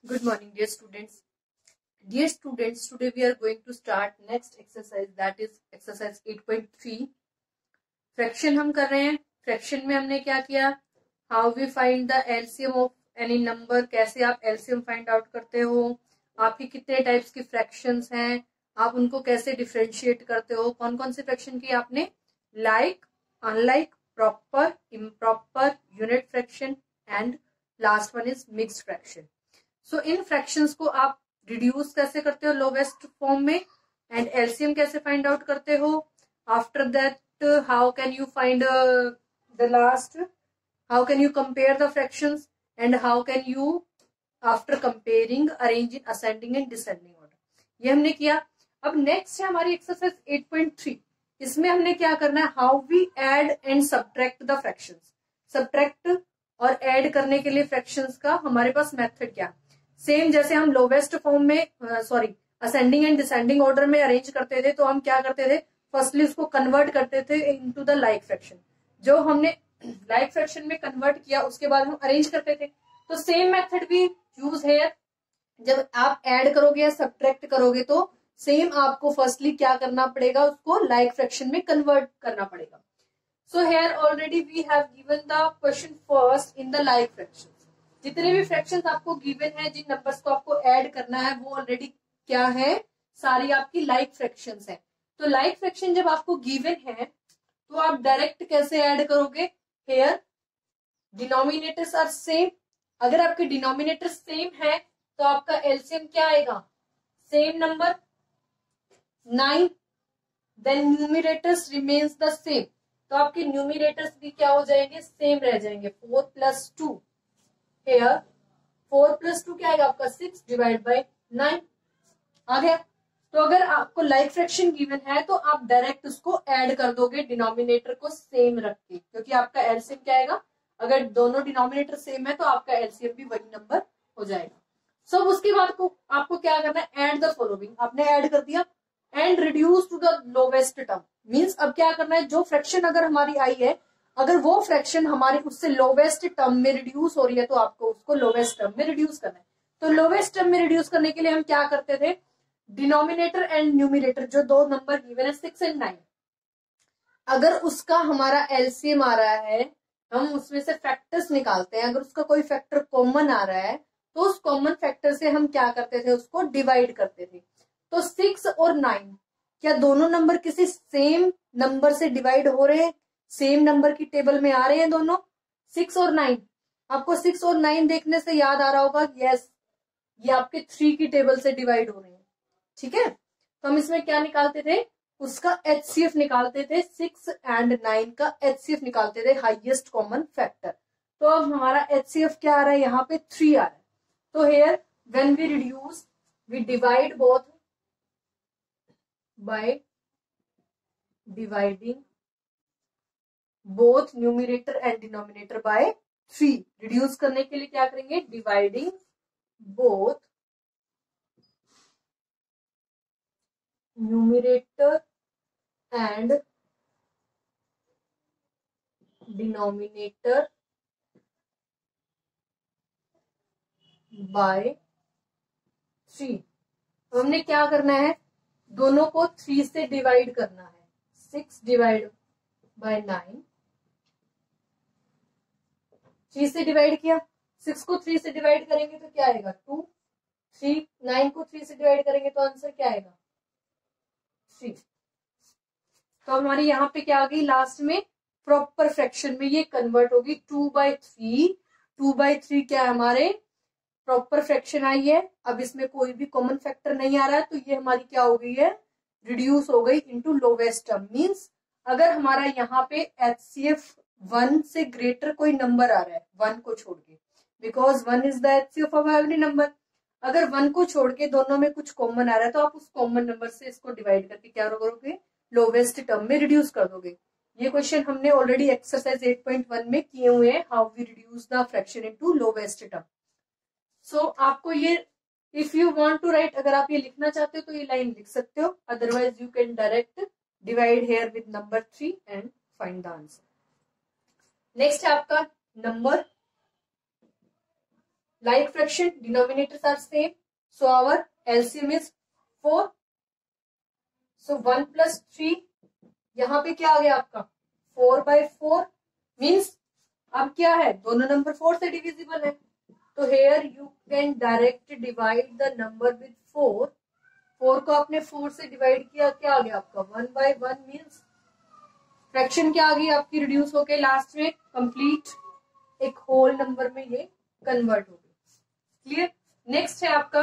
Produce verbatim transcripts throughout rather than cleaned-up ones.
Good morning, dear students. Dear students, today we are going to start next exercise, that is exercise eight point three. Fraction हम कर रहे हैं. Fraction में हमने क्या किया? How we find the LCM of any number. कैसे आप एलसीएम फाइंड आउट करते हो, आपके कितने टाइप्स की फ्रैक्शंस हैं, आप उनको कैसे डिफरेंशिएट करते हो, कौन कौन से फ्रैक्शन की आपने, like, unlike, proper, improper, unit fraction and last one is mixed fraction. So in fractions को आप रिड्यूस कैसे करते हो लोवेस्ट फॉर्म में, एंड एलसीएम कैसे फाइंड आउट करते हो. After that how can you find the last, how can you compare the fractions, and how can you after comparing arrange in ascending and descending order. ये हमने किया. अब next है हमारी exercise eight point three. इसमें हमने क्या करना है, how we add and subtract the fractions. Subtract और ऐड करने के लिए फ्रैक्शंस का हमारे पास मेथड क्या, सेम जैसे हम लोवेस्ट फॉर्म में sorry ascending and descending order में अरेंज करते थे. तो हम क्या करते थे, फर्स्टली उसको कन्वर्ट करते थे इनटू द लाइक फ्रैक्शन. जो हमने लाइक फ्रैक्शन में कन्वर्ट किया उसके बाद हम अरेंज करते थे. तो सेम मेथड भी यूज है. जब आप ऐड करोगे या सब्ट्रैक्ट करोगे तो सेम आपको फर्स्टली क्या करना पड़ेगा, उसको लाइक फ्रैक्शन में कन्वर्ट करना पड़ेगा. So here already we have given the question first in the like fraction. जितने भी फ्रैक्शंस आपको गिवन है, जिन नंबर्स को आपको ऐड करना है, वो ऑलरेडी क्या है, सारी आपकी लाइक फ्रैक्शंस है. तो लाइक फ्रैक्शन जब आपको गिवन है तो आप डायरेक्ट कैसे ऐड करोगे, हेयर डिनोमिनेटर्स आर सेम. अगर आपके डिनोमिनेटर सेम है तो आपका एलसीएम क्या आएगा, same number nine. Then numerators remains the same. तो आपके न्यूमिनेटर्स भी क्या हो जाएंगे, सेम रह जाएंगे. Four plus two, here four plus two क्या आएगा आपका, सिक्स डिवाइड बाई नाइन आ गया. तो अगर आपको लाइक फ्रैक्शन गिवन है तो आप डायरेक्ट उसको ऐड कर दोगे डिनोमिनेटर को सेम रख के, क्योंकि आपका एलसीएम क्या आएगा, अगर दोनों डिनोमिनेटर सेम है तो आपका एलसीएम भी वही नंबर हो जाएगा. सो so, उसके बाद को आपको क्या करना है, ऐड द फॉलोइंग. आपने ऐड कर दिया and reduce to the lowest term. Means अब क्या करना है, जो फ्रैक्शन अगर हमारी आई है, अगर वो फ्रैक्शन हमारी उससे लोवेस्ट टर्म में रिड्यूस हो रही है तो आपको उसको लोवेस्ट टर्म में रिड्यूस करना है. तो लोवेस्ट टर्म में रिड्यूस करने के लिए हम क्या करते थे, डिनोमिनेटर एंड न्यूमिनेटर जो दो नंबर गिवन है सिक्स एंड नाइन, अगर उसका हमारा एलसीएम आ रहा है, हम उसमें से फैक्टर्स निकालते हैं. अगर उसका कोई फैक्टर कॉमन आ रहा है तो उस कॉमन फैक्टर से हम क्या करते थे, उसको डिवाइड करते थे. तो सिक्स और नाइन, क्या दोनों नंबर किसी सेम नंबर से डिवाइड हो रहे हैं, सेम नंबर की टेबल में आ रहे हैं दोनों, सिक्स और नाइन. आपको सिक्स और नाइन देखने से याद आ रहा होगा, यस ये आपके थ्री की टेबल से डिवाइड हो रहे हैं. ठीक है, तो हम इसमें क्या निकालते थे, उसका एचसीएफ निकालते थे. सिक्स एंड नाइन का एचसीएफ निकालते थे, हाईएस्ट कॉमन फैक्टर. तो अब हमारा एचसीएफ क्या आ रहा है, यहाँ पे थ्री आ रहा है. तो here when we reduce we divide both by dividing both numerator and denominator by three. Reduce करने के लिए क्या करेंगे, dividing both numerator and denominator by three. हमने क्या करना है, दोनों को थ्री से डिवाइड करना है. Six divide by nine, three से डिवाइड किया. सिक्स को थ्री से डिवाइड करेंगे तो क्या आएगा, टू. थ्री नाइन को थ्री से डिवाइड करेंगे तो आंसर क्या आएगा, थ्री. तो हमारी यहाँ पे क्या आ गई, लास्ट में प्रॉपर फ्रैक्शन में ये कन्वर्ट होगी. Two by three, two by three क्या है, हमारे प्रॉपर फ्रैक्शन आई है. अब इसमें कोई भी कॉमन फैक्टर नहीं आ रहा है तो ये हमारी क्या हो गई है, रिड्यूस हो गई इनटू लोवेस्ट टर्म. मींस अगर हमारा यहाँ पे एचसीएफ वन से ग्रेटर कोई नंबर आ रहा है, वन को छोड़ के, because one is the HCF of every number. अगर वन को छोड़ के दोनों में कुछ कॉमन आ रहा है तो आप उस कॉमन नंबर से इसको डिवाइड करके क्या करोगे, लोवेस्ट टर्म में रिड्यूस कर दोगे. ये क्वेश्चन हमने already exercise eight point one में किए हुए हैं, how we reduce the fraction into lowest term. So आपको ये, if you want to write, अगर आप ये लिखना चाहते हो तो ये लाइन लिख सकते हो, otherwise you can direct divide here with number three and find the answer. Next है आपका number like fraction, denominators are same, so our L C M is four. So one plus three, यहाँ पे क्या आ गया आपका four by four, means अब क्या है दोनों नंबर फोर से डिविजिबल है, तो here you can direct divide the number with four. Four को आपने फोर से डिवाइड किया, क्या आ गया आपका one by one, means fraction क्या आ गई आपकी रिड्यूस होके लास्ट में कंप्लीट एक होल नंबर में ये कन्वर्ट हो गई. क्लियर. नेक्स्ट है आपका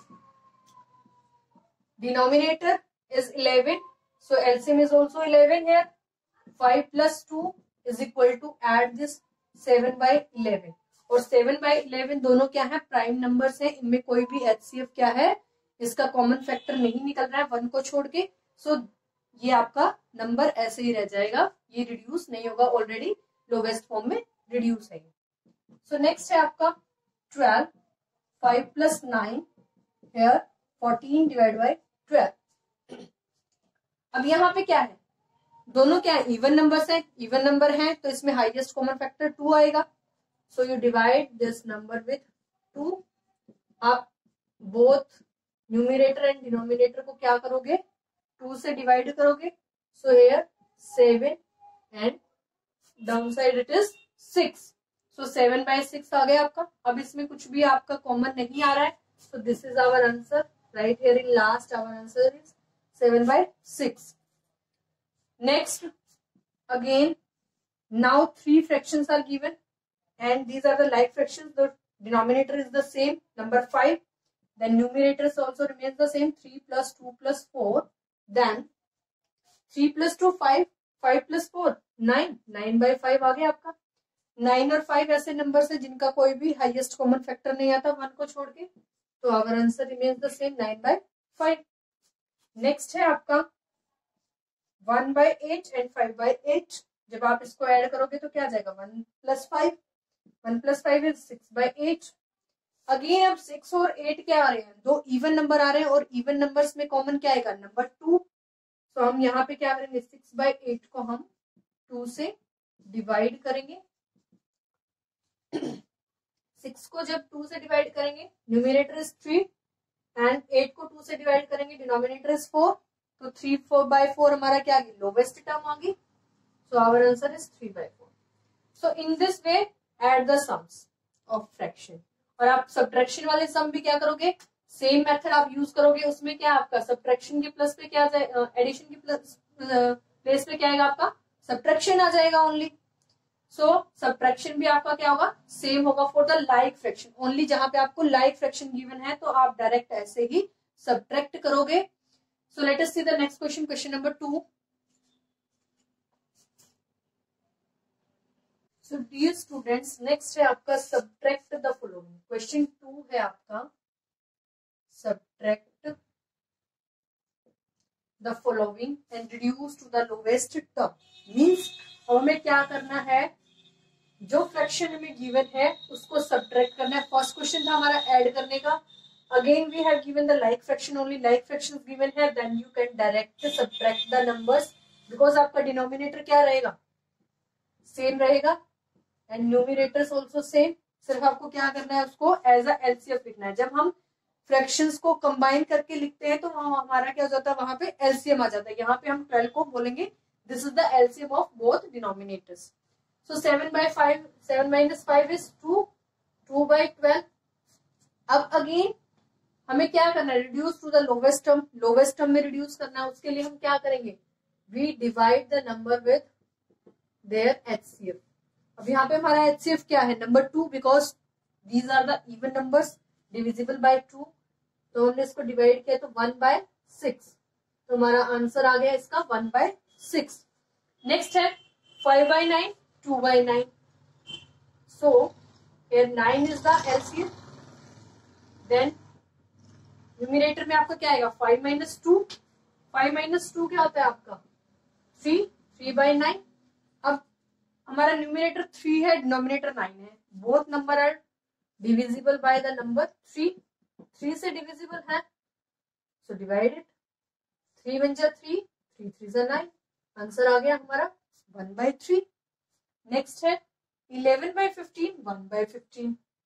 denominator is eleven, so L C M is also eleven here. five plus two is equal to add this seven by eleven, और seven by eleven दोनों क्या है प्राइम नंबर्स हैं, इनमें कोई भी H C F क्या है इसका कॉमन फैक्टर नहीं निकल रहा है वन को छोड़ के, सो so, ये आपका नंबर ऐसे ही रह जाएगा, ये रिड्यूस नहीं होगा, ऑलरेडी लोवेस्ट फॉर्म में रिड्यूस है. सो नेक्स्ट है आपका twelve, five plus nine here fourteen divide by twelve. अब यहाँ पे क्या है दोनों क्या है इवन नंबर्स है, इवन नंबर है तो इसमें हाईएस्ट कॉमन फैक्टर टू आएगा, so you divide this number with two. आप बोथ न्यूमरेटर एंड डिनोमिनेटर को क्या करोगे टू से डिवाइड करोगे, so here seven and down side it is six, so seven by six आ गया आपका. अब इसमें कुछ भी आपका कॉमन नहीं आ रहा है, so this is our answer right here in last. Our answer is seven by six. Next, again, now three fractions are given and these are the like fractions. The denominator is the same, number five. Then numerator also remains the same, three plus two plus four. Then three plus two, five, five plus four, nine. nine by five आ गया आपका. nine और five ऐसे number है जिनका कोई भी highest common factor नहीं आता वन को छोड़ के, तो our answer remains the same nine by five. Next है आपका one by eight and five by eight. जब आप इसको ऐड करोगे तो क्या आ जाएगा one plus five, one plus five is six by eight. Again अब सिक्स और एट क्या आ रहे हैं दो इवन नंबर आ रहे हैं, और इवन नंबर्स में कॉमन क्या आएगा नंबर टू. तो हम यहाँ पे क्या करेंगे सिक्स बाई एट को हम टू से डिवाइड करेंगे. सिक्स को जब टू से डिवाइड करेंगे numerator is three and eight को टू से डिवाइड करेंगे डिनोमिनेटर इज फोर, तो थ्री फोर बाय फोर हमारा क्या आ गई लोवेस्ट टर्म आ गई, so our answer is three by four. So in this way add the sums of fraction. और आप सब्ट्रैक्शन वाले सम भी क्या करोगे सेम मेथड आप यूज करोगे, उसमें क्या आपका सब्ट्रैक्शन के प्लस पे क्या एडिशन के प्लस प्लेस पे क्या आएगा आपका सब्ट्रैक्शन आ जाएगा ओनली. सो सब्ट्रैक्शन भी आपका क्या होगा सेम होगा for the like fraction only. जहां पे आपको लाइक फ्रैक्शन गिवन है तो आप डायरेक्ट ऐसे ही सब्ट्रैक्ट करोगे. So let us see the next question, question number two. So dear students, next है आपका subtract the following. Question two है आपका subtract the following and reduce to the lowest term. Means अब हमें क्या करना है जो फ्रैक्शन हमें गिवन है उसको सब्ट्रैक्ट करना है. फर्स्ट क्वेश्चन था हमारा ऐड करने का. Again we have given the like fraction only, like fractions given है, then you can direct subtract the numbers because आपका डिनोमिनेटर क्या रहेगा सेम रहेगा एंड न्यूमरेटर्स आल्सो सेम. सिर्फ आपको क्या करना है उसको एज अ एलसीएम लिखना है. जब हम फ्रैक्शंस को कंबाइन करके लिखते हैं तो हमारा क्या हो जाता है वहां पे एलसीएम आ जाता है. यहाँ पे हम ट्वेल्व को बोलेंगे this is the LCM of both denominators. So seven by five, seven minus five is two, two by twelve. अब अगेन हमें क्या करना है reduce to the lowest term. Lowest term में रिड्यूस करना है, उसके लिए हम क्या करेंगे we divide the number with their HCF. अब यहाँ पे हमारा एचसीएफ क्या है number two, because these are the even numbers divisible by two, तो हमने इसको डिवाइड किया तो वन बाय सिक्स, तो हमारा आंसर आ गया इसका वन बाय सिक्स. नेक्स्ट है five by nine, two by nine. So here nine is the L C M. Then numerator में आपका क्या आएगा five minus two. five minus two क्या होता है आपका three. three by nine. अब हमारा न्यूमरेटर three है, डिनोमिनेटर nine है. Both number are divisible by the number three. three से डिविजिबल है, so divide it. three one जा three, three थ्री जा nine. आंसर आ गया हमारा one by three. नेक्स्ट है eleven by fifteen, one by fifteen.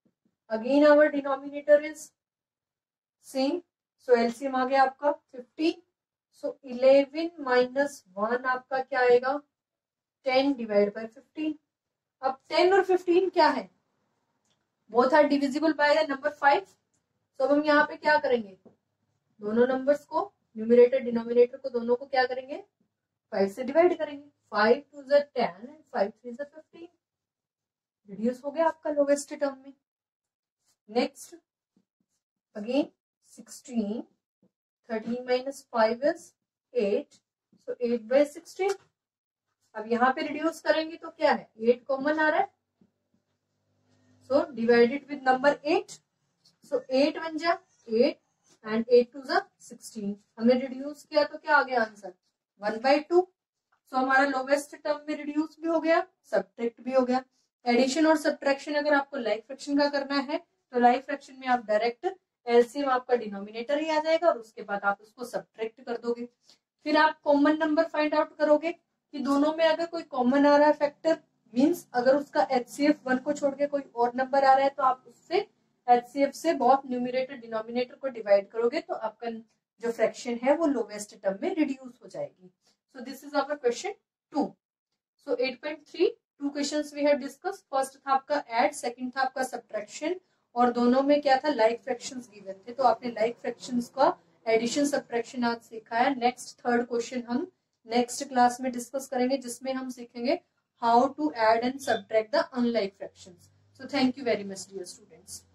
Again our denominator is same, so LCM आ गया आपका fifty, so eleven minus one आपका क्या आएगा, टेन डिवाइड बाय फिफ्टीन। अब टेन और फिफ्टीन क्या है, both are divisible by the number five, तो अब हम यहाँ पे क्या करेंगे, दोनों नंबर्स को, न्यूमरेटर डिनोमिनेटर को, दोनों को क्या करेंगे, फाइव से डिवाइड करेंगे, फाइव टू ज टेन एंड फाइव थ्री ज फिफ्टीन, रिड्यूस हो गया आपका लोवेस्ट टर्म में। Next again sixteen, thirteen minus five is eight, so eight by sixteen. अब यहाँ पे रिड्यूस करेंगे तो क्या है, एट कॉमन आ रहा है, so divided with number eight, so eight बन जा एट एंड एट टू ज सिक्सटीन, हमने रिड्यूस किया तो क्या आ गया answer, one by two. So हमारा लोवेस्ट टर्म में रिड्यूस भी हो गया, सब्ट्रैक्ट भी हो गया। एडिशन और सब्ट्रैक्शन अगर आपको लाइक फ्रैक्शन का करना है तो लाइक फ्रैक्शन में आप डायरेक्ट एलसीएम आपका डिनोमिनेटर ही आ जाएगा और उसके बाद आप उसको सब्ट्रैक्ट कर दोगे। फिर आप कॉमन नंबर फाइंड आउट करोगे कि दोनों में अगर कोई कॉमन आ रहा है फैक्टर, मीन्स अगर उसका एचसीएफ वन को छोड़ के कोई और नंबर आ रहा है तो आप उससे एचसीएफ से बहुत न्यूमरेटर डिनोमिनेटर को डिवाइड करोगे तो आपका जो फ्रैक्शन है वो लोवेस्ट टर्म में रिड्यूस हो जाएगी। So this is our question two. So eight point three two questions we have discuss. First था आपका ऐड, सेकंड था आपका सब्ट्रैक्शन, और दोनों में क्या था, लाइक फ्रैक्शंस गिवन थे, तो आपने लाइक फ्रैक्शंस का एडिशन सब्ट्रैक्शन आज सीखा है। नेक्स्ट थर्ड क्वेश्चन हम नेक्स्ट क्लास में डिस्कस करेंगे जिसमें हम सीखेंगे how to add and subtract the unlike fractions. So thank you very much dear students.